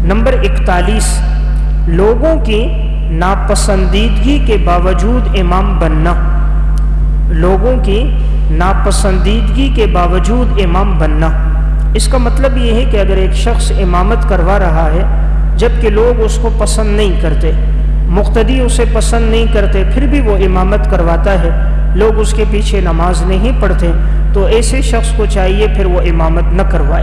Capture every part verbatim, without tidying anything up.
Number اکتالیس، لوگوں کی ناپسندیدگی کے باوجود امام بننا۔ لوگوں کی ناپسندیدگی کے باوجود امام بننا، اس کا مطلب یہ ہے کہ اگر ایک شخص امامت کروا رہا ہے جبکہ لوگ اس کو پسند نہیں کرتے، مقتدی اسے پسند نہیں کرتے، پھر بھی وہ امامت کرواتا ہے، لوگ اس کے پیچھے نماز نہیں پڑھتے، تو ایسے شخص کو چاہیے پھر وہ امامت نہ کروائے۔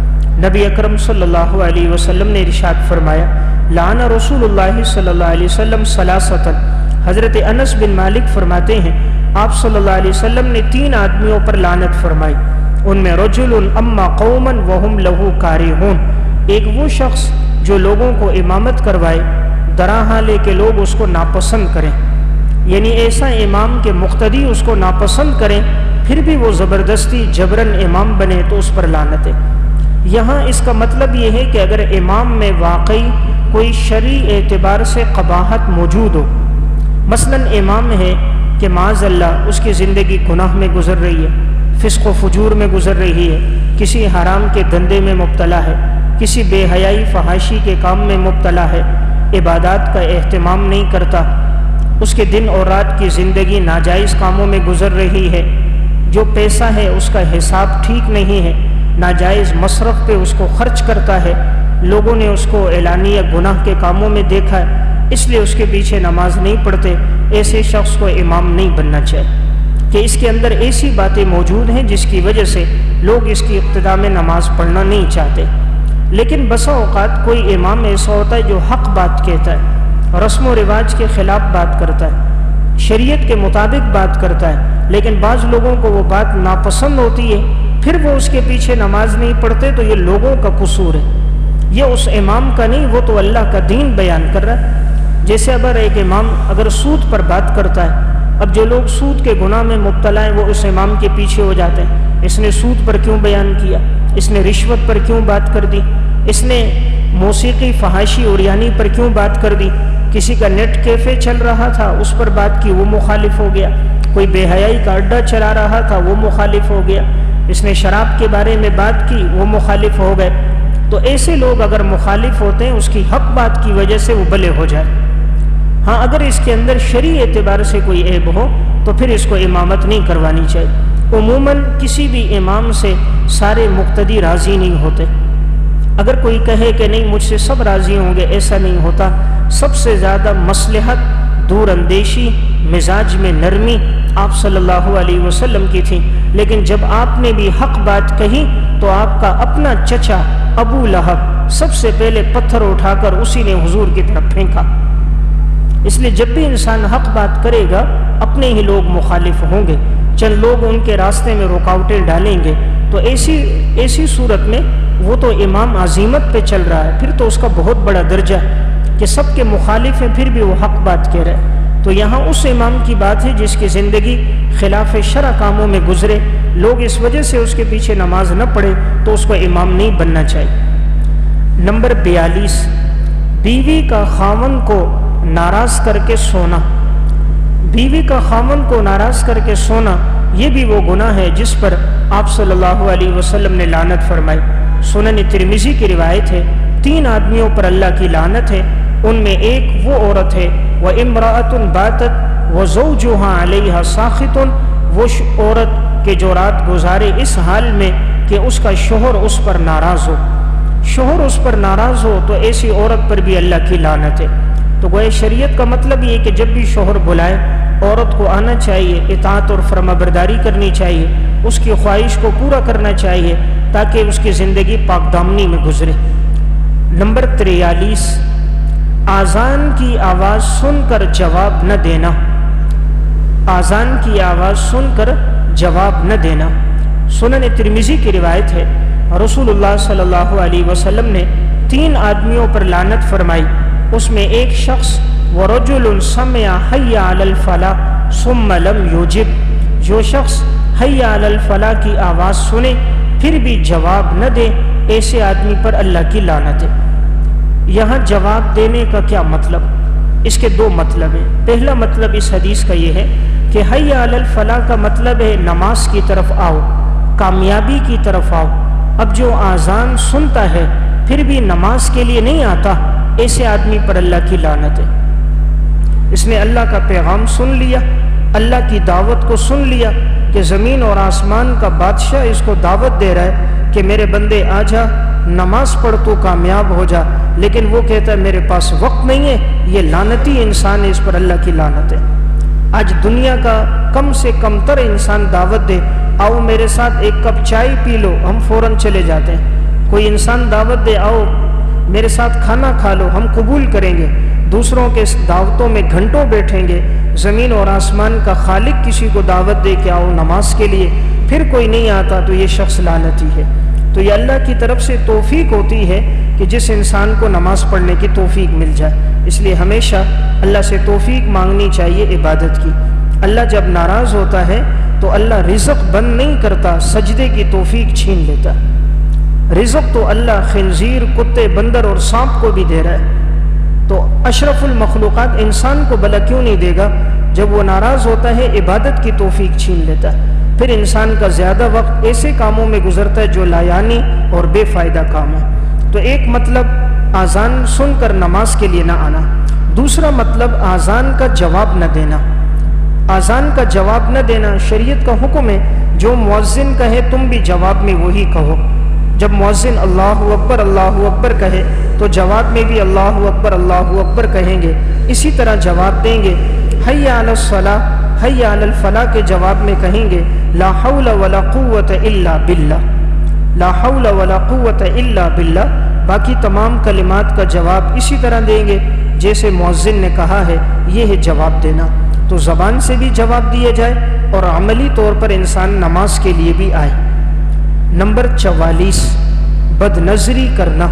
نبی اکرم صلی اللہ علیہ وسلم نے ارشاد فرمایا، لعن رسول اللہ صلی اللہ علیہ وسلم ثلاثۃ۔ حضرت انس بن مالک فرماتے ہیں آپ صلی اللہ علیہ وسلم نے تین آدمیوں پر لعنت فرمائی، ان میں رجل اما قوما وهم له کارہون، ایک وہ شخص جو لوگوں کو امامت کروائے دراں لے کے لوگ اس کو ناپسند کریں، یعنی ایسا امام کہ مقتدی اس کو ناپسند کریں پھر بھی وہ زبردستی جبرن امام بنے تو اس پر لعنت ہے۔ یہاں اس کا مطلب یہ ہے کہ اگر امام میں واقعی کوئی شرعی اعتبار سے قباحت موجود ہو، مثلا امام ہے کہ معاذ اللہ اس کی زندگی گناہ میں گزر رہی ہے، فسق و فجور میں گزر رہی ہے، کسی حرام کے دھندے میں مبتلا ہے، کسی بے حیائی فحاشی کے کام میں مبتلا ہے، عبادات کا اہتمام نہیں کرتا، اس کے دن اور رات کی زندگی ناجائز کاموں میں گزر رہی ہے، جو پیسہ ہے اس کا حساب ٹھیک نہیں ہے، ناجائز مصرف پہ اس کو خرچ کرتا ہے، لوگوں نے اس کو اعلانیہ گناہ کے کاموں میں دیکھا ہے اس لیے اس کے پیچھے نماز نہیں پڑھتے، ایسے شخص کو امام نہیں بننا چاہیے کہ اس کے اندر ایسی باتیں موجود ہیں جس کی وجہ سے لوگ اس کی ابتدا میں نماز پڑھنا نہیں چاہتے۔ لیکن بسا اوقات کوئی امام ایسا ہوتا ہے جو حق بات کہتا ہے، رسم و رواج کے خلاف بات کرتا ہے، شریعت کے مطابق بات کرتا ہے، لیکن بعض لوگوں کو وہ بات ناپسند ہوتی ہے پھر وہ اس کے پیچھے نماز نہیں پڑھتے، تو یہ لوگوں کا قصور ہے، یہ اس امام کا نہیں، وہ تو اللہ کا دین بیان کر رہا ہے۔ جیسے اگر ایک امام اگر سود پر بات کرتا ہے، اب جو لوگ سود کے گناہ میں مبتلا ہیں وہ اس امام کے پیچھے ہو جاتے ہیں، اس نے سود پر کیوں بیان کیا، اس نے رشوت پر کیوں بات کر دی، اس نے موسیقی فحاشی اوریانی پر کیوں بات کر دی، کسی کا نیٹ کیفے چل رہا تھا اس پر بات کی وہ مخالف ہو گیا، کوئی بے حیائی کا اڈا چلا رہا تھا وہ مخالف ہو گیا، اس نے شراب کے بارے میں بات کی وہ مخالف ہو گئے۔ تو ایسے لوگ اگر مخالف ہوتے ہیں اس کی حق بات کی وجہ سے وہ بھلے ہو جائے۔ ہاں اگر اس کے اندر شرعی اعتبار سے کوئی عیب ہو تو پھر اس کو امامت نہیں کروانی چاہیے۔ عموماً کسی بھی امام سے سارے مقتدی راضی نہیں ہوتے، اگر کوئی کہے کہ نہیں مجھ سے سب راضی ہوں گے، ایسا نہیں ہوتا۔ سب سے زیادہ مصلحت، دور اندیشی، مزاج میں نرمی آپ صلی اللہ علیہ وسلم کی تھی، لیکن جب آپ نے بھی حق بات کہی تو آپ کا اپنا چچا ابو لہب سب سے پہلے پتھر اٹھا کر اسی نے حضور کی طرف پھینکا۔ اس لیے جب بھی انسان حق بات کرے گا اپنے ہی لوگ مخالف ہوں گے، چند لوگ ان کے راستے میں رکاوٹیں ڈالیں گے، تو ایسی ایسی صورت میں وہ تو امام عزیمت پہ چل رہا ہے، پھر تو اس کا بہت بڑا درجہ ہے کہ سب کے مخالف ہیں پھر بھی وہ حق بات کہہ رہے ہیں۔ تو یہاں اس امام کی بات ہے جس کی زندگی خلاف شرع کاموں میں گزرے، لوگ اس وجہ سے اس کے پیچھے نماز نہ پڑھے تو اس کو امام نہیں بننا چاہیے۔ نمبر بیالیس، بیوی کا خاوند کو ناراض کر کے سونا۔ بیوی کا خاوند کو ناراض کر کے سونا یہ بھی وہ گناہ ہے جس پر آپ صلی اللہ علیہ وسلم نے لعنت فرمائی۔ سنن ترمذی کی روایت ہے، تین آدمیوں پر اللہ کی لعنت ہے، ان میں ایک وہ عورت ہے وَإِمْرَأَةٌ بَاتَتْ وَزَوْجُهَا عَلَيْهَا سَاخِطٌ، وہ عورت کہ جو رات گزارے اس حال میں کہ اس کا شوہر اس پر ناراض ہو۔ شوہر اس پر ناراض ہو تو ایسی عورت پر بھی اللہ کی لعنت ہے۔ تو گویا شریعت کا مطلب یہ کہ جب بھی شوہر بلائے عورت کو آنا چاہیے، اطاعت اور فرمانبرداری کرنی چاہیے، اس کی خواہش کو پورا کرنا چاہیے تاکہ اس کی زندگی پاک دامنی میں گزرے۔ نمبر تریالیس، آذان کی آواز سن کر جواب نہ دینا۔ آذان کی آواز سن کر جواب نہ دینا۔ سنن ترمذی کی روایت ہے، رسول اللہ صلی اللہ علیہ وسلم نے تین آدمیوں پر لعنت فرمائی، اس میں ایک شخص وَرَجُلٌ سَمِعَ حَيَّ عَلَى الْفَلَاحِ ثُمَّ لَمْ يُجِبْ، جو شخص حَيَّ عَلَى الْفَلَاحِ کی آواز سنے پھر بھی جواب نہ دے، ایسے آدمی پر اللہ کی لعنت ہے۔ یہاں جواب دینے کا کیا مطلب؟ اس کے دو مطلب ہیں۔ پہلا مطلب اس حدیث کا یہ ہے کہ حَيَّ عَلَى الْفَلَاحِ کا مطلب ہے نماز کی طرف آؤ، کامیابی کی طرف آؤ۔ اب جو آذان سنتا ہے پھر بھی نماز کے لیے نہیں آتا، ایسے آدمی پر اللہ کی لعنت ہے۔ اس نے اللہ کا پیغام سن لیا، اللہ کی دعوت کو سن لیا کہ زمین اور آسمان کا بادشاہ اس کو دعوت دے رہا ہے کہ میرے بندے آ جا، نماز پڑھ تو کامیاب ہو جا، لیکن وہ کہتا ہے میرے پاس وقت نہیں ہے۔ یہ لعنتی انسان ہے، اس پر اللہ کی لعنت ہے۔ آج دنیا کا کم سے کم تر انسان دعوت دے، آؤ میرے ساتھ ایک کپ چائے پی لو، ہم فوراً چلے جاتے ہیں۔ کوئی انسان دعوت دے، آؤ میرے ساتھ کھانا کھا لو، ہم قبول کریں گے۔ دوسروں کے دعوتوں میں گھنٹوں بیٹھیں گے۔ زمین اور آسمان کا خالق کسی کو دعوت دے کہ آؤ نماز کے لیے، پھر کوئی نہیں آتا تو یہ شخص لعنتی ہے۔ تو یہ اللہ کی طرف سے توفیق ہوتی ہے کہ جس انسان کو نماز پڑھنے کی توفیق مل جائے۔ اس لیے ہمیشہ اللہ سے توفیق مانگنی چاہیے عبادت کی۔ اللہ جب ناراض ہوتا ہے تو اللہ رزق بند نہیں کرتا، سجدے کی توفیق چھین لیتا ہے۔ رزق تو اللہ خنزیر، کتے، بندر اور سانپ کو بھی دے رہا ہے، تو اشرف المخلوقات انسان کو بھلا کیوں نہیں دے گا؟ جب وہ ناراض ہوتا ہے عبادت کی توفیق چھین لیتا ہے۔ پھر انسان کا زیادہ وقت ایسے کاموں میں گزرتا ہے جو لایانی اور بے فائدہ کام ہے۔ تو ایک مطلب اذان سن کر نماز کے لیے نہ آنا، دوسرا مطلب اذان کا جواب نہ دینا۔ اذان کا جواب نہ دینا شریعت کا حکم ہے، جو مؤذن کہے تم بھی جواب میں وہی کہو۔ جب مؤذن اللہ اکبر اللہ اکبر کہے تو جواب میں بھی اللہ اکبر اللہ اکبر کہیں گے، اسی طرح جواب دیں گے۔ حی علی الصلاۃ، حی علی الفلاح کے جواب میں کہیں گے لا حول ولا قوت الا باللہ، لا حول ولا قوت الا باللہ۔ باقی تمام کلمات کا جواب اسی طرح دیں گے جیسے مؤذن نے کہا ہے، یہ ہے جواب دینا۔ تو زبان سے بھی جواب دیا جائے اور عملی طور پر انسان نماز کے لیے بھی آئے۔ نمبر چوالیس، بد نظری کرنا۔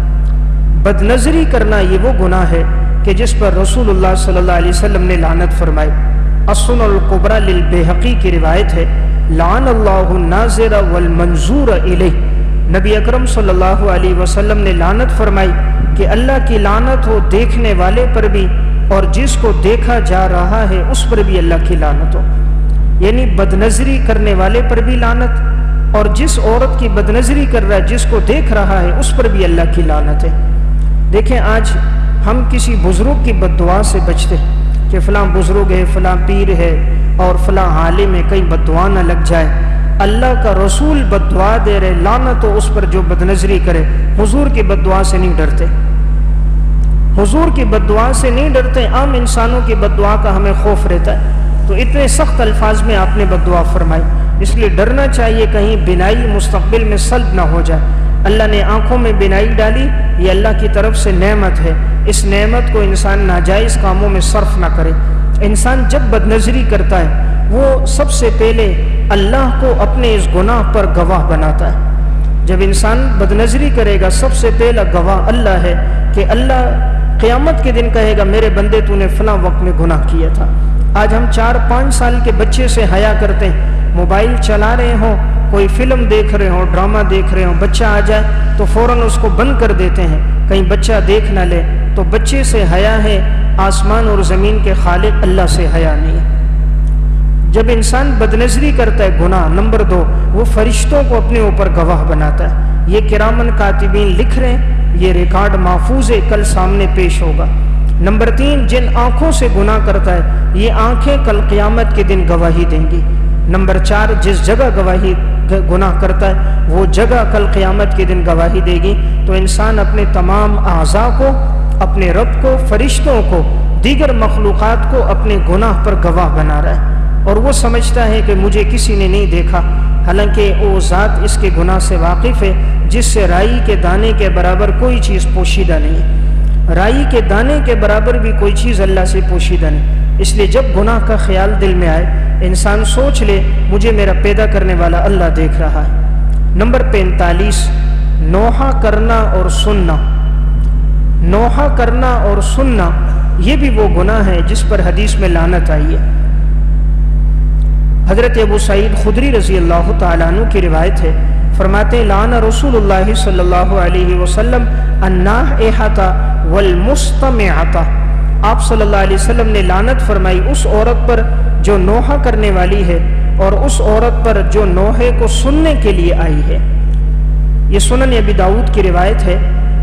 بد نظری کرنا یہ وہ گناہ ہے کہ جس پر رسول اللہ صلی اللہ علیہ وسلم نے لعنت فرمائی۔ السنن الکبریٰ للبیہقی کی روایت ہے، لعن اللہ الناظر والمنظور الیہ۔ نبی اکرم صلی اللہ علیہ وسلم نے لعنت فرمائی کہ اللہ کی لعنت ہو دیکھنے والے پر بھی اور جس کو دیکھا جا رہا ہے اس پر بھی اللہ کی لعنت ہو۔ یعنی بد نظری کرنے والے پر بھی لعنت، اور جس عورت کی بد نظری کر رہا ہے جس کو دیکھ رہا ہے اس پر بھی اللہ کی لعنت ہے۔ دیکھیں آج ہم کسی بزرگ کی بد دعا سے بچتے ہیں کہ فلاں بزرگ ہے، فلاں پیر ہے اور فلاں عالم ہے، کہیں بد دعا نہ لگ جائے۔ اللہ کا رسول بد دعا دے رہے، لعنت ہو اس پر جو بد نظری کرے۔ حضور کی بد دعا سے نہیں ڈرتے، حضور کی بد دعا سے نہیں ڈرتے، عام انسانوں کی بد دعا کا ہمیں خوف رہتا ہے۔ تو اتنے سخت الفاظ میں آپ نے بد دعا فرمائی، اس لیے ڈرنا چاہیے کہیں بینائی مستقبل میں سلب نہ ہو جائے۔ اللہ نے آنکھوں میں بینائی ڈالی، یہ اللہ کی طرف سے نعمت ہے، اس نعمت کو انسان ناجائز کاموں میں صرف نہ کرے۔ انسان جب بد نظری کرتا ہے وہ سب سے پہلے اللہ کو اپنے اس گناہ پر گواہ بناتا ہے۔ جب انسان بد نظری کرے گا سب سے پہلا گواہ اللہ ہے کہ اللہ قیامت کے دن کہے گا میرے بندے تو نے فلاں وقت میں گناہ کیا تھا۔ آج ہم چار پانچ سال کے بچے سے حیا کرتے ہیں، موبائل چلا رہے ہوں، کوئی فلم دیکھ رہے ہوں، ڈرامہ دیکھ رہے ہوں، بچہ آ جائے تو فوراً اس کو بند کر دیتے ہیں کہیں بچہ دیکھ نہ لے۔ تو بچے سے حیا ہے، آسمان اور زمین کے خالق اللہ سے حیا نہیں ہے۔ جب انسان بد نظری کرتا ہے گناہ، نمبر دو وہ فرشتوں کو اپنے اوپر گواہ بناتا ہے۔ یہ کرامن کاتبین لکھ رہے ہیں، یہ ریکارڈ محفوظ ہے، کل سامنے پیش ہوگا۔ نمبر تین جن آنکھوں سے گناہ کرتا ہے یہ آنکھیں کل قیامت کے دن گواہی دیں گی۔ نمبر چار جس جگہ گواہی گناہ کرتا ہے وہ جگہ کل قیامت کے دن گواہی دے گی۔ تو انسان اپنے تمام اعضاء کو، اپنے رب کو، فرشتوں کو، دیگر مخلوقات کو اپنے گناہ پر گواہ بنا رہا ہے، اور وہ سمجھتا ہے کہ مجھے کسی نے نہیں دیکھا، حالانکہ وہ ذات اس کے گناہ سے واقف ہے جس سے رائی کے دانے کے برابر کوئی چیز پوشیدہ نہیں ہے۔ رائی کے دانے کے برابر بھی کوئی چیز اللہ سے پوشیدہ نہیں۔ اس لیے جب گناہ کا خیال دل میں آئے انسان سوچ لے مجھے میرا پیدا کرنے والا اللہ دیکھ رہا ہے۔ نمبر پینتالیس نوحہ کرنا اور سننا۔ نوحہ کرنا اور سننا یہ بھی وہ گناہ ہے جس پر حدیث میں لعنت آئی ہے۔ حضرت ابو سعید خدری رضی اللہ تعالیٰ عنہ کی روایت ہے، فرماتے ہیں لعن رسول اللہ صلی اللہ علیہ وسلم الناحۃ والمستمعۃ۔ آپ صلی اللہ علیہ وسلم نے لعنت فرمائی اس عورت پر جو نوحہ کرنے والی ہے اور اس عورت پر جو نوحے کو سننے کے لیے آئی ہے۔ یہ سنن ابی داؤد کی روایت ہے۔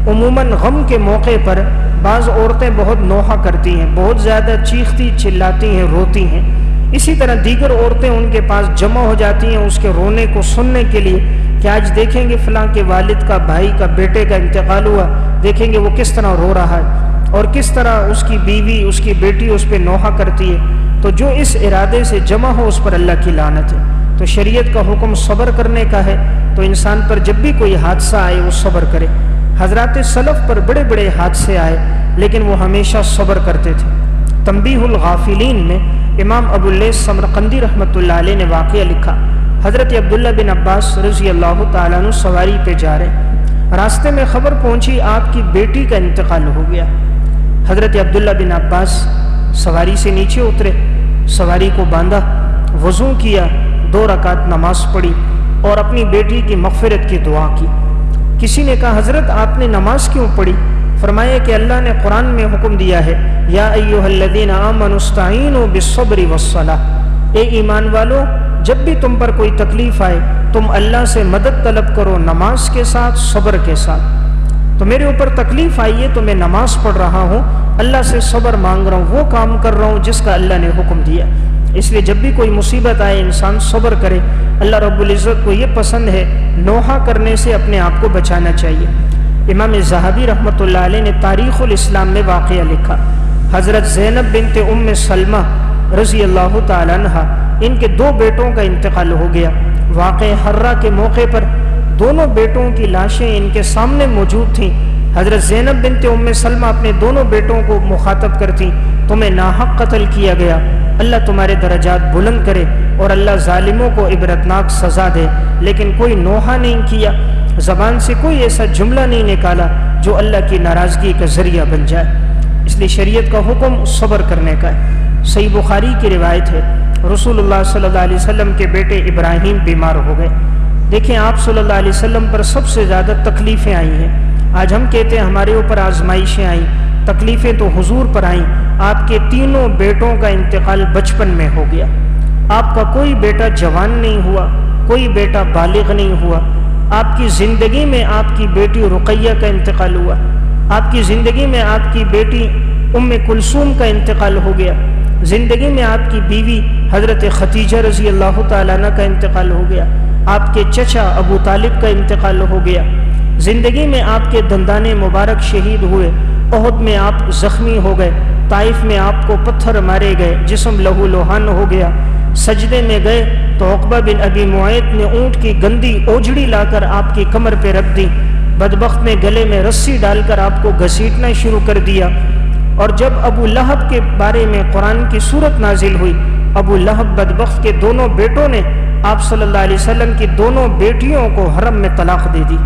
عموماً غم کے موقع پر بعض عورتیں بہت نوحہ کرتی ہیں، بہت زیادہ چیختی چلاتی ہیں، روتی ہیں۔ اسی طرح دیگر عورتیں ان کے پاس جمع ہو جاتی ہیں اس کے رونے کو سننے کے لیے کہ آج دیکھیں گے فلاں کے والد کا، بھائی کا، بیٹے کا انتقال ہوا، دیکھیں گے وہ کس طرح رو رہا ہے اور کس طرح اس کی بیوی، اس کی بیٹی اس پہ نوحہ کرتی ہے۔ تو جو اس ارادے سے جمع ہو اس پر اللہ کی لعنت ہے۔ تو شریعت کا حکم صبر کرنے کا ہے، تو انسان پر جب بھی کوئی حادثہ آئے وہ صبر کرے۔ حضرات سلف پر بڑے بڑے حادثے آئے لیکن وہ ہمیشہ صبر کرتے تھے۔ تنبیہ الغافلین میں امام ابو اللیث سمرقندی رحمۃ اللہ علیہ نے واقعہ لکھا، حضرت عبداللہ بن عباس رضی اللہ تعالیٰ عنہ سواری پہ جا رہے، راستے میں خبر پہنچی آپ کی بیٹی کا انتقال ہو گیا۔ حضرت عبداللہ بن عباس سواری سے نیچے اترے، سواری کو باندھا، وضو کیا، دو رکعت نماز پڑھی اور اپنی بیٹی کی مغفرت کی دعا کی۔ کسی نے کہا حضرت آپ نے نماز کیوں پڑھی؟ فرمایا کہ اللہ نے قرآن میں حکم دیا ہے، یا ایھا الذین آمنوا استعینوا بالصبر والصلاۃ، اے ایمان والو جب بھی تم پر کوئی تکلیف آئے تم اللہ سے مدد طلب کرو نماز کے ساتھ، صبر کے ساتھ۔ تو میرے اوپر تکلیف آئی ہے تو میں نماز پڑھ رہا ہوں، اللہ سے صبر مانگ رہا ہوں، وہ کام کر رہا ہوں جس کا اللہ نے حکم دیا۔ اس لیے جب بھی کوئی مصیبت آئے انسان صبر کرے، اللہ رب العزت کو یہ پسند ہے، نوحہ کرنے سے اپنے آپ کو بچانا چاہیے۔ امام ذہبی رحمۃ اللہ علیہ نے تاریخ الاسلام میں واقعہ لکھا، حضرت زینب بنت ام سلمہ رضی اللہ تعالیٰ عنہ، ان کے دو بیٹوں کا انتقال ہو گیا۔ واقع حرہ کے موقع پر دونوں بیٹوں کی لاشیں ان کے سامنے موجود تھیں۔ حضرت زینب بنت ام سلمہ اپنے دونوں بیٹوں کو مخاطب کرتی، تمہیں ناحق قتل کیا گیا، اللہ تمہارے درجات بلند کرے اور اللہ ظالموں کو عبرتناک سزا دے، لیکن کوئی نوحہ نہیں کیا، زبان سے کوئی ایسا جملہ نہیں نکالا جو اللہ کی ناراضگی کا ذریعہ بن جائے۔ اس لیے شریعت کا حکم صبر کرنے کا ہے۔ صحیح بخاری کی روایت ہے، رسول اللہ صلی اللہ علیہ وسلم کے بیٹے ابراہیم بیمار ہو گئے۔ دیکھیں آپ صلی اللہ علیہ وسلم پر سب سے زیادہ تکلیفیں آئی ہیں۔ آج ہم کہتے ہیں ہمارے اوپر آزمائشیں آئیں، تکلیفیں تو حضور پر آئیں۔ آپ کے تینوں بیٹوں کا انتقال بچپن میں ہو گیا۔ آپ کا کوئی بیٹا جوان نہیں ہوا، کوئی بیٹا بالغ نہیں ہوا۔ آپ کی زندگی میں آپ کی بیٹی رقیہ کا انتقال ہوا، آپ کی زندگی میں آپ کی بیٹی ام کلثوم کا انتقال ہو گیا، زندگی میں آپ کی بیوی حضرت خدیجہ رضی اللہ تعالیٰ عنہ کا انتقال ہو گیا، آپ کے چچا ابو طالب کا انتقال ہو گیا، زندگی میں آپ کے دندان مبارک شہید ہوئے، احد میں آپ زخمی ہو گئے، طائف میں آپ کو پتھر مارے گئے، جسم لہو لوہان ہو گیا، سجدے میں گئے تو عقبہ بن ابی معیط نے اونٹ کی گندی اوجڑی لا کر آپ کی کمر پہ رکھ دی، بدبخت نے گلے میں رسی ڈال کر آپ کو گھسیٹنا شروع کر دیا۔ اور جب ابو لہب کے بارے میں قرآن کی صورت نازل ہوئی، ابو لہب بدبخت کے دونوں بیٹوں نے آپ صلی اللہ علیہ وسلم کی دونوں بیٹیوں کو حرم میں طلاق دے دی۔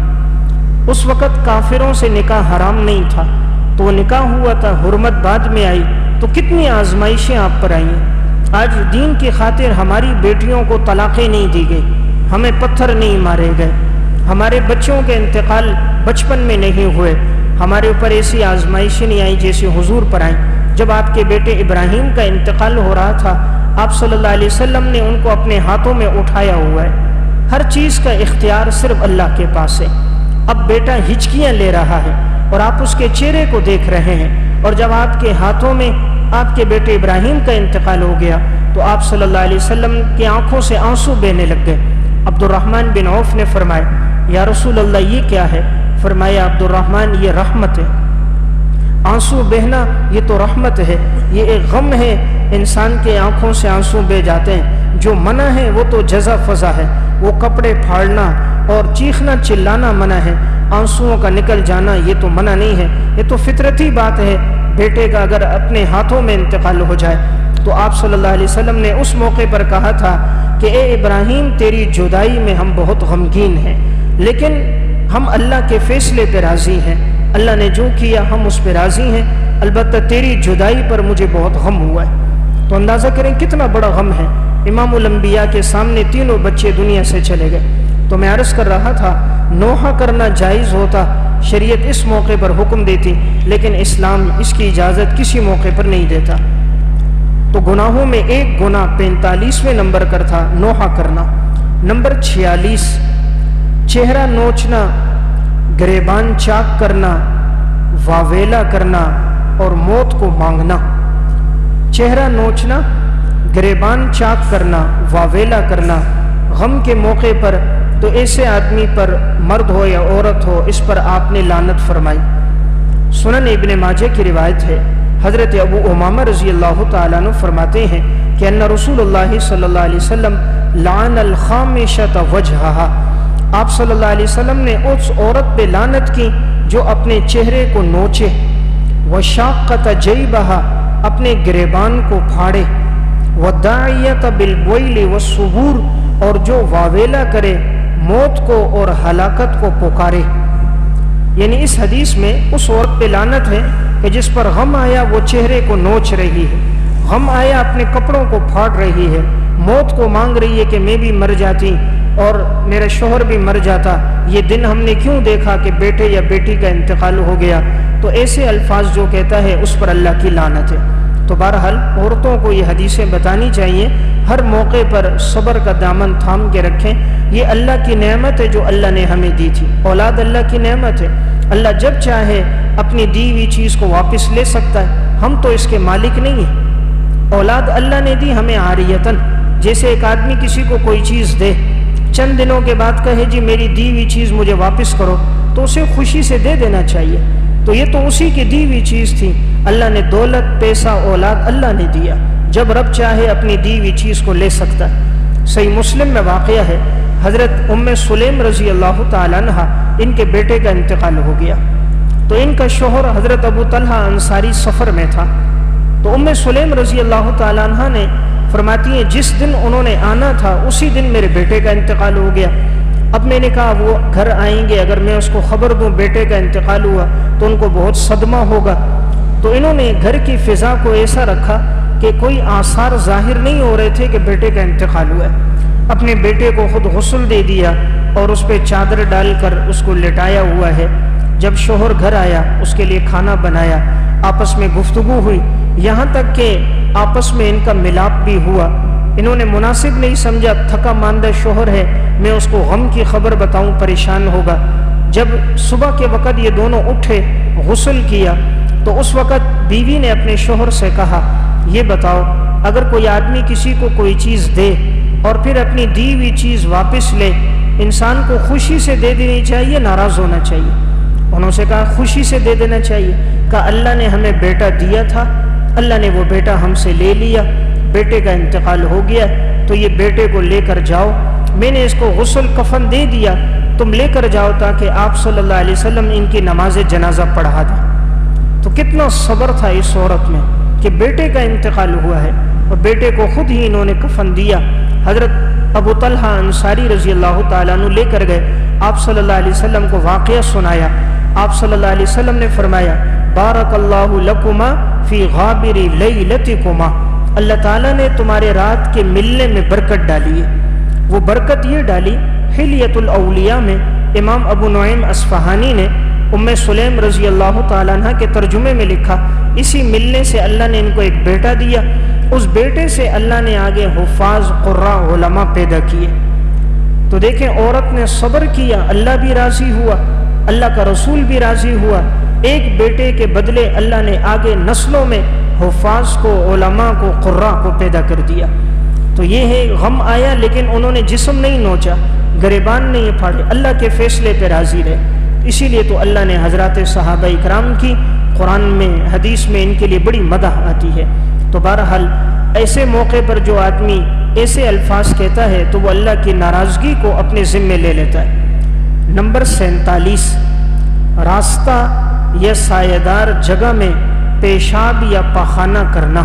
اس وقت کافروں سے نکاح حرام نہیں تھا، تو وہ نکاح ہوا تھا، حرمت بعد میں آئی، تو کتنی آزمائشیں آپ پر آئیں۔ آج دین کی خاطر ہماری بیٹیوں کو طلاقیں نہیں دی گئی، ہمیں پتھر نہیں مارے گئے، ہمارے بچوں کے انتقال بچپن میں نہیں ہوئے، ہمارے اوپر ایسی آزمائشیں نہیں آئیں جیسے حضور پر آئیں۔ جب آپ کے بیٹے ابراہیم کا انتقال ہو رہا تھا، آپ صلی اللہ علیہ وسلم نے ان کو اپنے ہاتھوں میں اٹھایا ہوا ہے۔ ہر چیز کا اختیار صرف اللہ کے پاس ہے۔ اب بیٹا ہچکیاں لے رہا ہے اور آپ اس کے چہرے کو دیکھ رہے ہیں، اور جب آپ کے ہاتھوں میں آپ کے بیٹے ابراہیم کا انتقال ہو گیا تو آپ صلی اللہ علیہ وسلم کی آنکھوں سے آنسو بہنے لگ گئے۔ عبد الرحمن بن عوف نے فرمایا، یا رسول اللہ یہ کیا ہے؟ فرمایا عبد الرحمن یہ رحمت ہے، آنسو بہنا یہ تو رحمت ہے، یہ ایک غم ہے، انسان کے آنکھوں سے آنسو بہ جاتے ہیں، جو منع ہے وہ تو جزا فضا ہے، وہ کپڑے پھاڑنا اور چیخنا چلانا منع ہے، آنسوؤں کا نکل جانا یہ تو منع نہیں ہے، یہ تو فطرتی بات ہے۔ بیٹے کا اگر اپنے ہاتھوں میں انتقال ہو جائے تو آپ صلی اللہ علیہ وسلم نے اس موقع پر کہا تھا کہ اے ابراہیم تیری جدائی میں ہم بہت غمگین ہیں، لیکن ہم اللہ کے فیصلے پہ راضی ہیں، اللہ نے جو کیا ہم اس پہ راضی ہیں، البتہ تیری جدائی پر مجھے بہت غم ہوا ہے۔ تو اندازہ کریں کتنا بڑا غم ہے۔ امام الانبیاء کے سامنے تینوں بچے دنیا سے چلے گئے۔ تو میں عرض کر رہا تھا نوحہ کرنا جائز ہوتا، شریعت اس موقع پر حکم دیتی، لیکن اسلام اس کی اجازت کسی موقع پر نہیں دیتا۔ تو گناہوں میں ایک گناہ پینتالیسویں نمبر پر تھا نوحہ کرنا۔ نمبر چھیالیس چہرہ نوچنا، گریبان چاک کرنا، واویلا کرنا اور موت کو مانگنا۔ چہرہ نوچنا، گریبان چاک کرنا، واویلا کرنا غم کے موقع پر، تو ایسے آدمی پر، مرد ہو یا عورت ہو، اس پر آپ نے لعنت فرمائی۔ سنن ابن ماجہ کی روایت ہے، حضرت ابو امامہ رضی اللہ تعالیٰ عنہ فرماتے ہیں کہ ان رسول اللہ صلی اللہ علیہ وسلم لعن الخامشۃ وجہہا، آپ صلی اللہ علیہ وسلم نے اس عورت پہ لعنت کی جو اپنے چہرے کو نوچے، وشاقۃ جیبہا، اپنے گریبان کو پھاڑے، وداعیۃ بالویل والصبور، اور جو واویلا کرے، موت کو اور ہلاکت کو پکارے۔ یعنی اس حدیث میں اس عورت پہ لعنت ہے کہ جس پر غم آیا وہ چہرے کو نوچ رہی ہے، غم آیا اپنے کپڑوں کو پھاڑ رہی ہے، موت کو مانگ رہی ہے کہ میں بھی مر جاتی اور میرا شوہر بھی مر جاتا، یہ دن ہم نے کیوں دیکھا کہ بیٹے یا بیٹی کا انتقال ہو گیا۔ تو ایسے الفاظ جو کہتا ہے اس پر اللہ کی لعنت ہے۔ تو بہرحال عورتوں کو یہ حدیثیں بتانی چاہیے، ہر موقع پر صبر کا دامن تھام کے رکھیں، یہ اللہ کی نعمت ہے جو اللہ نے ہمیں دی تھی۔ اولاد اللہ کی نعمت ہے، اللہ جب چاہے اپنی دی ہوئی چیز کو واپس لے سکتا ہے، ہم تو اس کے مالک نہیں ہیں۔ اولاد اللہ نے دی ہمیں عاریتاً، جیسے ایک آدمی کسی کو کوئی چیز دے، چند دنوں کے بعد کہے جی میری دی ہوئی چیز مجھے واپس کرو، تو اسے خوشی سے دے دینا چاہیے۔ تو یہ تو اسی کی دی ہوئی چیز تھی، اللہ نے دولت، پیسہ، اولاد اللہ نے دیا، جب رب چاہے اپنی دی ہوئی چیز کو لے سکتا ہے۔ صحیح مسلم میں واقعہ ہے، حضرت ام سلیم رضی اللہ تعالیٰ عنہ، ان کے بیٹے کا انتقال ہو گیا، تو ان کا شوہر حضرت ابو طلحہ انصاری سفر میں تھا، تو ام سلیم رضی اللہ تعالیٰ عنہ نے فرماتی ہیں جس دن انہوں نے آنا تھا اسی دن میرے بیٹے کا انتقال ہو گیا۔ اب میں نے کہا وہ گھر آئیں گے، اگر میں اس کو خبر دوں بیٹے کا انتقال ہوا تو ان کو بہت صدمہ ہوگا، تو انہوں نے گھر کی فضا کو ایسا رکھا کہ کوئی آثار ظاہر نہیں ہو رہے تھے کہ بیٹے کا انتقال ہوا ہے۔ اپنے بیٹے کو خود غسل دے دیا اور اس پہ چادر ڈال کر اس کو لٹایا ہوا ہے۔ جب شوہر گھر آیا اس کے لیے کھانا بنایا، آپس میں گفتگو ہوئی، یہاں تک کہ آپس میں ان کا ملاپ بھی ہوا۔ انہوں نے مناسب نہیں سمجھا، تھکا ماندہ شوہر ہے، میں اس کو غم کی خبر بتاؤں پریشان ہوگا۔ جب صبح کے وقت یہ دونوں اٹھے، غسل کیا، تو اس وقت بیوی نے اپنے شوہر سے کہا یہ بتاؤ اگر کوئی آدمی کسی کو کوئی چیز دے اور پھر اپنی دی ہوئی چیز واپس لے، انسان کو خوشی سے دے دینی چاہیے، ناراض ہونا چاہیے؟ انہوں سے کہا خوشی سے دے دینا چاہیے۔ کہا اللہ نے ہمیں بیٹا دیا تھا، اللہ نے وہ بیٹا ہم سے لے لیا، بیٹے کا انتقال ہو گیا، تو یہ بیٹے کو لے کر جاؤ، میں نے اس کو غسل کفن دے دیا، تم لے کر جاؤ تاکہ آپ صلی اللہ علیہ وسلم ان کی نماز جنازہ پڑھا دیں۔ تو کتنا صبر تھا اس عورت میں کہ بیٹے کا انتقال ہوا ہے اور بیٹے کو خود ہی انہوں نے کفن دیا۔ حضرت ابو طلحہ انصاری رضی اللہ تعالیٰ عنہ لے کر گئے، آپ صلی اللہ علیہ وسلم کو واقعہ سنایا۔ آپ صلی اللہ علیہ وسلم نے فرمایا بارک اللہ لکما فی غابر لیلتکما، اللہ تعالیٰ نے تمہارے رات کے ملنے میں برکت ڈالی ہے۔ وہ برکت یہ ڈالی، حلیۃ الاولیاء میں امام ابو نعیم اصفہانی نے ام سلیم رضی اللہ تعالیٰ عنہ کے ترجمے میں لکھا، اسی ملنے سے اللہ نے ان کو ایک بیٹا دیا، اس بیٹے سے اللہ نے آگے حفاظ، قراء، علماء پیدا کیے۔ تو دیکھیں عورت نے صبر کیا، اللہ بھی راضی ہوا، اللہ کا رسول بھی راضی ہوا، ایک بیٹے کے بدلے اللہ نے آگے نسلوں میں حفاظ کو، علماء کو، قراء کو پیدا کر دیا۔ تو یہ ہے غم آیا لیکن انہوں نے جسم نہیں نوچا، گریبان نہیں پھاڑے، اللہ کے فیصلے پہ راضی رہے۔ اسی لیے تو اللہ نے حضرات صحابہ اکرام کی قرآن میں، حدیث میں ان کے لیے بڑی مدح آتی ہے۔ تو بہرحال ایسے موقع پر جو آدمی ایسے الفاظ کہتا ہے تو وہ اللہ کی ناراضگی کو اپنے ذمے لے لیتا ہے۔ نمبر سینتالیس، راستہ یا سایہ دار جگہ میں پیشاب یا پاخانہ کرنا۔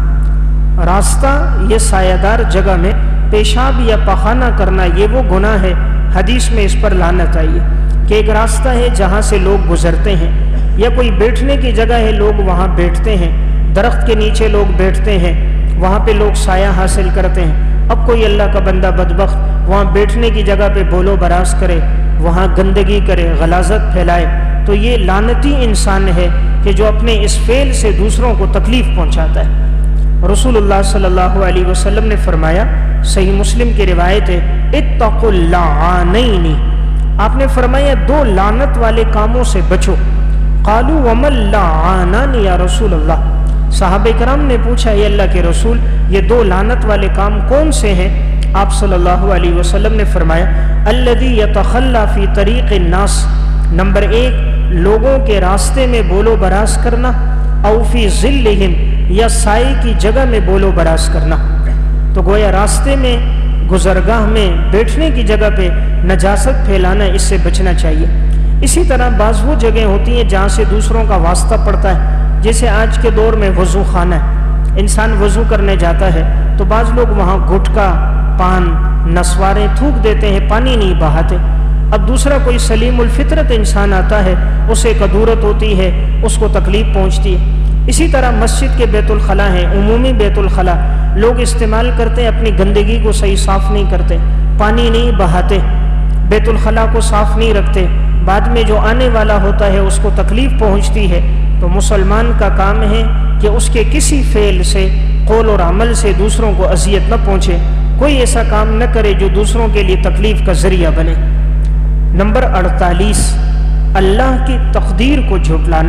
راستہ یا سایہ دار جگہ میں پیشاب یا پاخانہ کرنا یہ وہ گناہ ہے، حدیث میں اس پر لعنت آئی ہے کہ ایک راستہ ہے جہاں سے لوگ گزرتے ہیں، یا کوئی بیٹھنے کی جگہ ہے، لوگ وہاں بیٹھتے ہیں، درخت کے نیچے لوگ بیٹھتے ہیں، وہاں پہ لوگ سایہ حاصل کرتے ہیں۔ اب کوئی اللہ کا بندہ بدبخت وہاں بیٹھنے کی جگہ پہ بولو براز کرے، وہاں گندگی کرے، غلاظت پھیلائے، تو یہ لعنتی انسان ہے کہ جو اپنے اس فعل سے دوسروں کو تکلیف پہنچاتا ہے۔ رسول اللہ صلی اللہ علیہ وسلم نے فرمایا، صحیح مسلم کی روایت ہے، اتقوا اللعانین، آپ نے فرمایا دو لعنت والے کاموں سے بچو۔ قالوا وما اللعانان یا رسول اللہ، صحابہ کرام نے پوچھا اے اللہ کے رسول یہ دو لعنت والے کام کون سے ہیں؟ آپ صلی اللہ علیہ وسلم نے فرمایا الذی یتخلی فی طریق الناس، نمبر ایک لوگوں کے راستے میں بول و براز کرنا، او فی ظلہم یا سائے کی جگہ میں بول و براز کرنا۔ تو گویا راستے میں گزرگاہ میں بیٹھنے کی جگہ پہ نجاست پھیلانا، اس سے بچنا چاہیے۔ اسی طرح بعض وہ جگہ ہوتی ہیں جہاں سے دوسروں کا واسطہ پڑتا ہے، جیسے آج کے دور میں وضو خانہ ہے، انسان وضو کرنے جاتا ہے تو بعض لوگ وہاں گٹکا، پان، نسواریں تھوک دیتے ہیں، پانی نہیں بہاتے۔ اب دوسرا کوئی سلیم الفطرت انسان آتا ہے، اسے کدورت ہوتی ہے، اس کو تکلیف پہنچتی ہے۔ اسی طرح مسجد کے بیت الخلاء ہیں، عمومی بیت الخلاء لوگ استعمال کرتے ہیں، اپنی گندگی کو صحیح صاف نہیں کرتے، پانی نہیں بہاتے، بیت الخلاء کو صاف نہیں رکھتے، بعد میں جو آنے والا ہوتا ہے اس کو تکلیف پہنچتی ہے۔ تو مسلمان کا کام ہے کہ اس کے کسی فعل سے، قول اور عمل سے دوسروں کو اذیت نہ پہنچے، کوئی ایسا کام نہ کرے جو دوسروں کے لیے تکلیف کا ذریعہ بنے۔ نمبر اڑتالیس، اللہ کی تقدیر کو جھٹلانا۔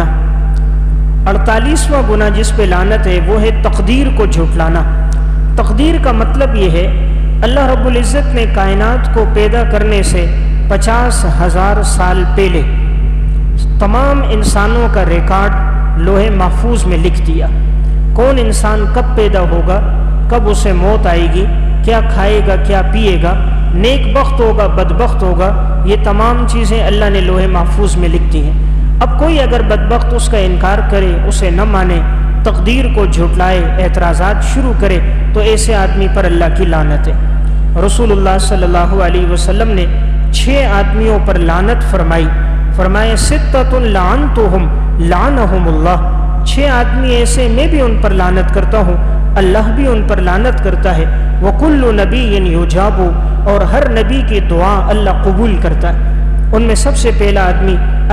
اڑتالیسواں گناہ جس پہ لعنت ہے وہ ہے تقدیر کو جھٹلانا۔ تقدیر کا مطلب یہ ہے اللہ رب العزت نے کائنات کو پیدا کرنے سے پچاس ہزار سال پہلے تمام انسانوں کا ریکارڈ لوح محفوظ میں لکھ دیا۔ کون انسان کب پیدا ہوگا، کب اسے موت آئے گی، کیا کھائے گا، کیا پیے گا، نیک بخت ہوگا، بدبخت ہوگا، یہ تمام چیزیں اللہ نے لوح محفوظ میں لکھ دی ہیں۔ اب کوئی اگر بدبخت اس کا انکار کرے، اسے نہ مانے، تقدیر کو جھٹلائے، اعتراضات شروع کرے، تو ایسے آدمی پر اللہ کی لعنت ہے۔ رسول اللہ صلی اللہ علیہ وسلم نے چھ آدمیوں پر لعنت فرمائی، فرمایا ستۃ لعنتہم لعنہم اللہ، چھ آدمی ایسے میں بھی ان پر لعنت کرتا ہوں، اللہ بھی ان پر لعنت کرتا ہے۔ وَكُلُّ نَبِيٍّ يُجَابُ، اور ہر نبی کی دعا اللہ قبول کرتا ہے۔ ان میں سب سے پہلا آدمی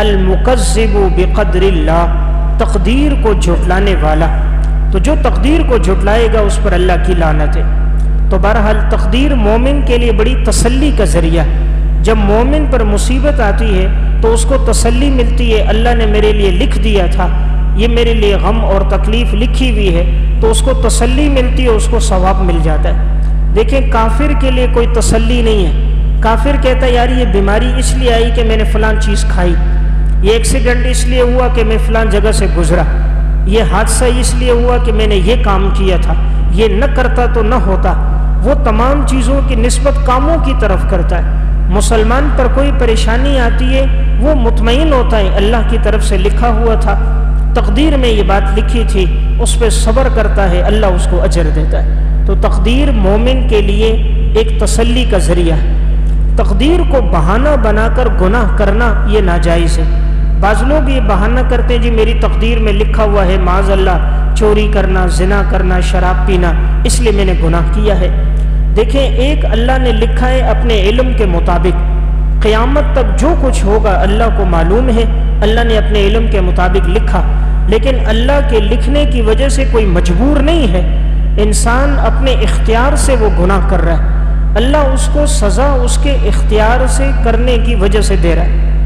المکذب بقدر اللہ، تقدیر کو جھٹلانے والا۔ تو جو تقدیر کو جھٹلائے گا اس پر اللہ کی لعنت ہے۔ تو بہرحال تقدیر مومن کے لیے بڑی تسلی کا ذریعہ ہے۔ جب مومن پر مصیبت آتی ہے تو اس کو تسلی ملتی ہے، اللہ نے میرے لیے لکھ دیا تھا، یہ میرے لیے غم اور تکلیف لکھی ہوئی ہے، تو اس کو تسلی ملتی ہے، اس کو ثواب مل جاتا ہے۔ دیکھیں کافر کے لیے کوئی تسلی نہیں ہے۔ کافر کہتا ہے یار یہ بیماری اس لیے آئی کہ میں نے فلاں چیز کھائی، یہ ایکسیڈنٹ اس لیے ہوا کہ میں فلاں جگہ سے گزرا، یہ حادثہ اس لیے ہوا کہ میں نے یہ کام کیا تھا، یہ نہ کرتا تو نہ ہوتا۔ وہ تمام چیزوں کی نسبت کاموں کی طرف کرتا ہے۔ مسلمان پر کوئی پریشانی آتی ہے وہ مطمئن ہوتا ہے اللہ کی طرف سے لکھا ہوا تھا، تقدیر میں یہ بات لکھی تھی، اس پہ صبر کرتا ہے، اللہ اس کو اجر دیتا ہے۔ تو تقدیر مومن کے لیے ایک تسلی کا ذریعہ ہے۔ تقدیر کو بہانہ بنا کر گناہ کرنا یہ ناجائز ہے۔ بعض لوگ یہ بہانہ کرتے ہیں جی میری تقدیر میں لکھا ہوا ہے معاذ اللہ چوری کرنا، زنا کرنا، شراب پینا، اس لیے میں نے گناہ کیا ہے۔ دیکھیں ایک اللہ نے لکھا ہے اپنے علم کے مطابق، قیامت تک جو کچھ ہوگا اللہ کو معلوم ہے، اللہ نے اپنے علم کے مطابق لکھا، لیکن اللہ کے لکھنے کی وجہ سے کوئی مجبور نہیں ہے، انسان اپنے اختیار سے وہ گناہ کر رہا ہے، اللہ اس کو سزا اس کے اختیار سے کرنے کی وجہ سے دے رہا ہے۔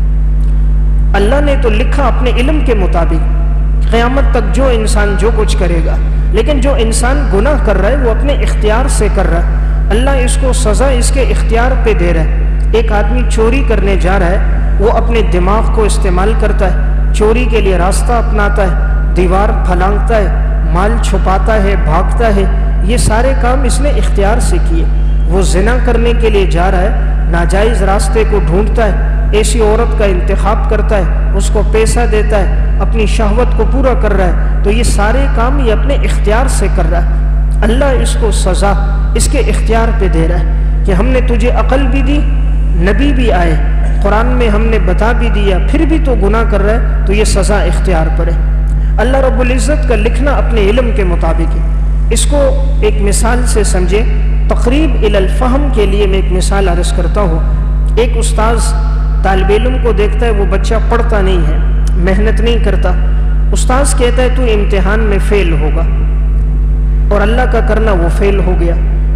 اللہ نے تو لکھا اپنے علم کے مطابق قیامت تک جو انسان جو کچھ کرے گا، لیکن جو انسان گناہ کر رہا ہے وہ اپنے اختیار سے کر رہا ہے، اللہ اس کو سزا اس کے اختیار پہ دے رہا ہے۔ ایک آدمی چوری کرنے جا رہا ہے، وہ اپنے دماغ کو استعمال کرتا ہے، چوری کے لیے راستہ اپناتا ہے، دیوار پھلانگتا ہے، مال چھپاتا ہے، بھاگتا ہے، یہ سارے کام اس نے اختیار سے کیے۔ وہ زنا کرنے کے لیے جا رہا ہے، ناجائز راستے کو ڈھونڈتا ہے، ایسی عورت کا انتخاب کرتا ہے، اس کو پیسہ دیتا ہے، اپنی شہوت کو پورا کر رہا ہے، تو یہ سارے کام یہ اپنے اختیار سے کر رہا ہے۔ اللہ اس کو سزا اس کے اختیار پہ دے رہا ہے کہ ہم نے تجھے عقل بھی دی، نبی بھی آئے، قرآن میں ہم نے بتا بھی دیا، پھر بھی تو گناہ کر رہا ہے، تو یہ سزا اختیار پر ہے۔ اللہ رب العزت کا لکھنا اپنے علم کے مطابق ہے۔ اس کو ایک مثال سے سمجھے، تقریب الی الفہم کے لیے میں ایک مثال عرض کرتا ہوں۔ ایک استاذ طالب علم کو دیکھتا ہے وہ بچہ پڑھتا نہیں ہے، محنت نہیں کرتا، استاذ کہتا ہے تو امتحان میں فیل ہوگا، اور اللہ کا کرنا وہ فیل ہو گیا۔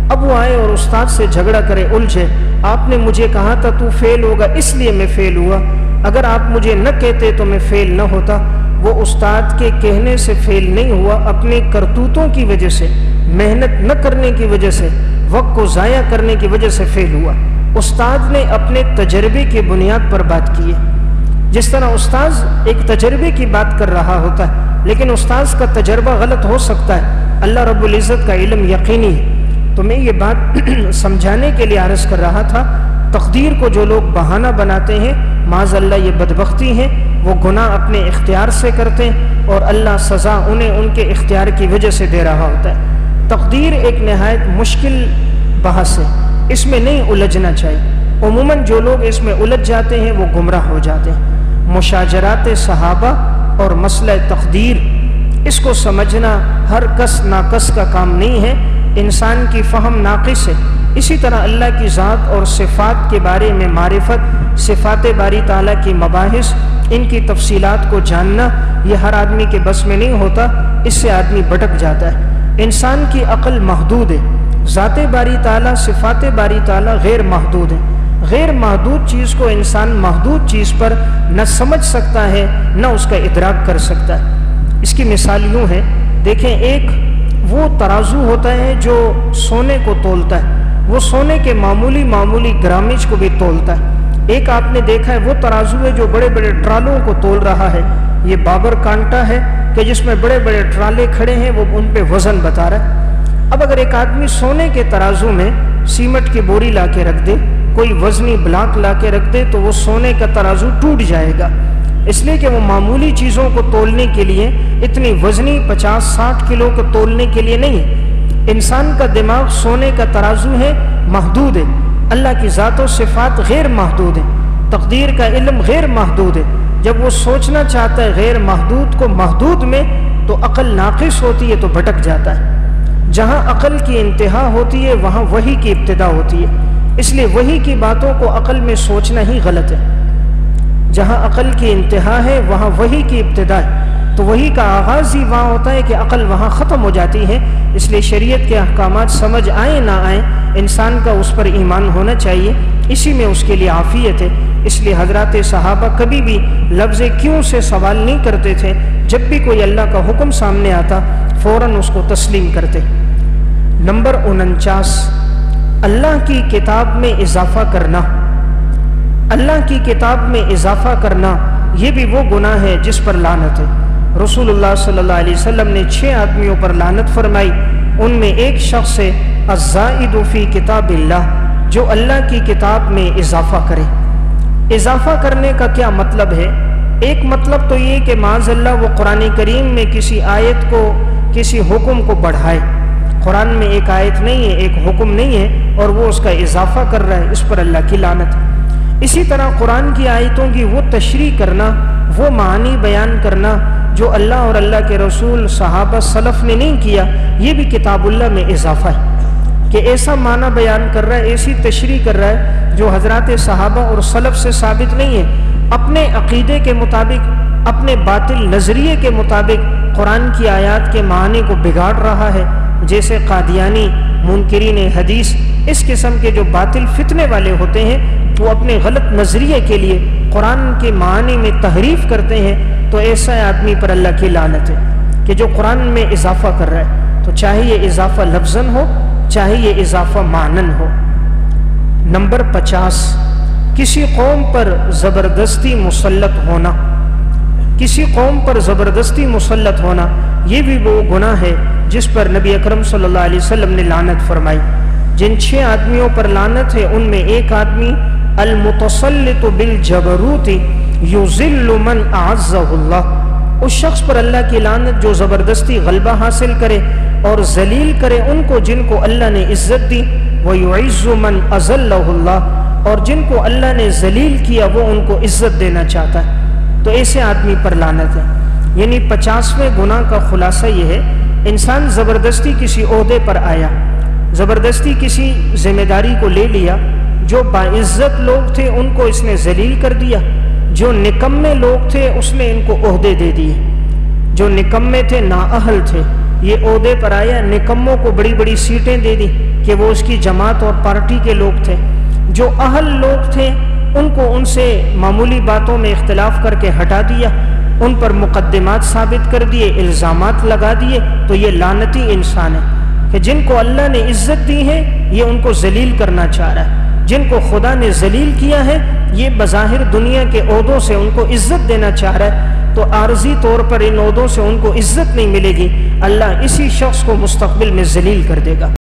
اب وہ آئے اور استاد سے جھگڑا کرے، الجھے، آپ نے مجھے کہا تھا تو فیل ہوگا اس لیے میں فیل ہوا، اگر آپ مجھے نہ کہتے تو میں فیل نہ ہوتا۔ وہ استاد کے کہنے سے فیل نہیں ہوا، اپنے کرتوتوں کی وجہ سے، محنت نہ کرنے کی وجہ سے، وقت کو ضائع کرنے کی وجہ سے فیل ہوا۔ استاد نے اپنے تجربے کی بنیاد پر بات کی ہے۔ جس طرح استاذ ایک تجربے کی بات کر رہا ہوتا ہے، لیکن استاذ کا تجربہ غلط ہو سکتا ہے، اللہ رب العزت کا علم یقینی ہے۔ تو میں یہ بات سمجھانے کے لیے عرض کر رہا تھا، تقدیر کو جو لوگ بہانہ بناتے ہیں، معاذ اللہ یہ بدبختی ہے، وہ گناہ اپنے اختیار سے کرتے ہیں اور اللہ سزا انہیں ان کے اختیار کی وجہ سے دے رہا ہوتا ہے۔ تقدیر ایک نہایت مشکل بحث ہے، اس میں نہیں الجھنا چاہیے۔ عموماً جو لوگ اس میں الجھ جاتے ہیں وہ گمراہ ہو جاتے ہیں۔ مشاجرات صحابہ اور مسئلہ تقدیر، اس کو سمجھنا ہر کس ناقص کا کام نہیں ہے، انسان کی فہم ناقص ہے۔ اسی طرح اللہ کی ذات اور صفات کے بارے میں معرفت، صفات باری تعالیٰ کی مباحث، ان کی تفصیلات کو جاننا یہ ہر آدمی کے بس میں نہیں ہوتا، اس سے آدمی بھٹک جاتا ہے۔ انسان کی عقل محدود ہے، ذات باری تعالیٰ، صفات باری تعالیٰ غیر محدود ہے۔ غیر محدود چیز کو انسان محدود چیز پر نہ سمجھ سکتا ہے، نہ اس کا ادراک کر سکتا ہے۔ اس کی مثال یوں ہے، دیکھیں ایک وہ ترازو ہوتا ہے جو سونے کو تولتا ہے، وہ سونے کے معمولی معمولی گرامج کو بھی تولتا ہے۔ ایک آپ نے دیکھا ہے وہ ترازو ہے جو بڑے بڑے ٹرالوں کو تول رہا ہے، یہ بابر کانٹا ہے کہ جس میں بڑے بڑے ٹرالے کھڑے ہیں، وہ ان پہ وزن بتا رہا ہے۔ اب اگر ایک آدمی سونے کے ترازو میں سیمنٹ کی بوری لا کے رکھ دے، کوئی وزنی بلاک لا کے رکھ دے، تو وہ سونے کا ترازو ٹوٹ جائے گا، اس لیے کہ وہ معمولی چیزوں کو تولنے کے لیے اتنی وزنی پچاس ساٹھ کلو کو تولنے کے لیے نہیں ہے۔ انسان کا دماغ سونے کا ترازو ہے، محدود ہے۔ اللہ کی ذات و صفات غیر محدود ہے، تقدیر کا علم غیر محدود ہے۔ جب وہ سوچنا چاہتا ہے غیر محدود کو محدود میں، تو عقل ناقص ہوتی ہے تو بھٹک جاتا ہے۔ جہاں عقل کی انتہا ہوتی ہے وہاں وحی کی ابتدا ہوتی ہے، اس لیے وحی کی باتوں کو عقل میں سوچنا ہی غلط ہے۔ جہاں عقل کی انتہا ہے وہاں وحی کی ابتدا ہے، تو وحی کا آغاز ہی وہاں ہوتا ہے کہ عقل وہاں ختم ہو جاتی ہے۔ اس لیے شریعت کے احکامات سمجھ آئیں نہ آئیں، انسان کا اس پر ایمان ہونا چاہیے، اسی میں اس کے لیے عافیت ہے۔ اس لیے حضرات صحابہ کبھی بھی لفظ کیوں سے سوال نہیں کرتے تھے، جب بھی کوئی اللہ کا حکم سامنے آتا فوراً اس کو تسلیم کرتے۔ نمبر انچاس، اللہ کی کتاب میں اضافہ کرنا۔ اللہ کی کتاب میں اضافہ کرنا یہ بھی وہ گناہ ہے جس پر لعنت ہے۔ رسول اللہ صلی اللہ علیہ وسلم نے چھ آدمیوں پر لعنت فرمائی، ان میں ایک شخص ہے الزائد فی کتاب اللہ، جو اللہ کی کتاب میں اضافہ کرے۔ اضافہ کرنے کا کیا مطلب ہے؟ ایک مطلب تو یہ کہ معاذ اللہ وہ قرآن کریم میں کسی آیت کو، کسی حکم کو بڑھائے۔ قرآن میں ایک آیت نہیں ہے، ایک حکم نہیں ہے، اور وہ اس کا اضافہ کر رہا ہے، اس پر اللہ کی لعنت ہے۔ اسی طرح قرآن کی آیتوں کی وہ تشریح کرنا، وہ معنی بیان کرنا جو اللہ اور اللہ کے رسول، صحابہ، سلف نے نہیں کیا، یہ بھی کتاب اللہ میں اضافہ ہے کہ ایسا معنی بیان کر رہا ہے، ایسی تشریح کر رہا ہے جو حضرات صحابہ اور سلف سے ثابت نہیں ہے۔ اپنے عقیدے کے مطابق، اپنے باطل نظریے کے مطابق قرآن کی آیات کے معنی کو بگاڑ رہا ہے، جیسے قادیانی، منکرین حدیث، اس قسم کے جو باطل فتنے والے ہوتے ہیں، وہ اپنے غلط نظریے کے لیے قرآن کے معنی میں تحریف کرتے ہیں، تو ایسا آدمی پر اللہ کی لعنت ہے کہ جو قرآن میں اضافہ کر رہا ہے، تو چاہے یہ اضافہ لفظاً ہو، چاہے یہ اضافہ معنن ہو۔ نمبر پچاس، کسی قوم پر زبردستی مسلط ہونا۔ کسی قوم پر زبردستی مسلط ہونا یہ بھی وہ گناہ ہے جس پر نبی اکرم صلی اللہ علیہ وسلم نے لعنت فرمائی۔ جن چھ آدمیوں پر لعنت ہے، ان میں ایک آدمی المتسلط بالجبروت یذل من اعزہ اللہ، اس شخص پر اللہ کی لعنت جو زبردستی غلبہ حاصل کرے اور ذلیل کرے ان کو جن کو اللہ نے عزت دی، ویعز من اذلہ اللہ، اور جن کو اللہ نے ذلیل کیا وہ ان کو عزت دینا چاہتا ہے، تو ایسے آدمی پر لعنت ہے۔ یعنی پچاسویں گناہ کا خلاصہ یہ ہے، انسان زبردستی کسی عہدے پر آیا، زبردستی کسی ذمہ داری کو لے لیا، جو باعزت لوگ تھے ان کو اس نے ذلیل کر دیا، جو نکمے لوگ تھے اس نے ان کو عہدے دے دیے، جو نکمے تھے، نااہل تھے، یہ عہدے پر آیا، نکموں کو بڑی بڑی سیٹیں دے دی، کہ وہ اس کی جماعت اور پارٹی کے لوگ تھے۔ جو اہل لوگ تھے ان کو ان سے معمولی باتوں میں اختلاف کر کے ہٹا دیا، ان پر مقدمات ثابت کر دیے، الزامات لگا دیے، تو یہ لعنتی انسان ہے کہ جن کو اللہ نے عزت دی ہے یہ ان کو ذلیل کرنا چاہ رہا ہے۔ جن کو خدا نے ذلیل کیا ہے یہ بظاہر دنیا کے عہدوں سے ان کو عزت دینا چاہ رہا ہے، تو عارضی طور پر ان عہدوں سے ان کو عزت نہیں ملے گی، اللہ اسی شخص کو مستقبل میں ذلیل کر دے گا۔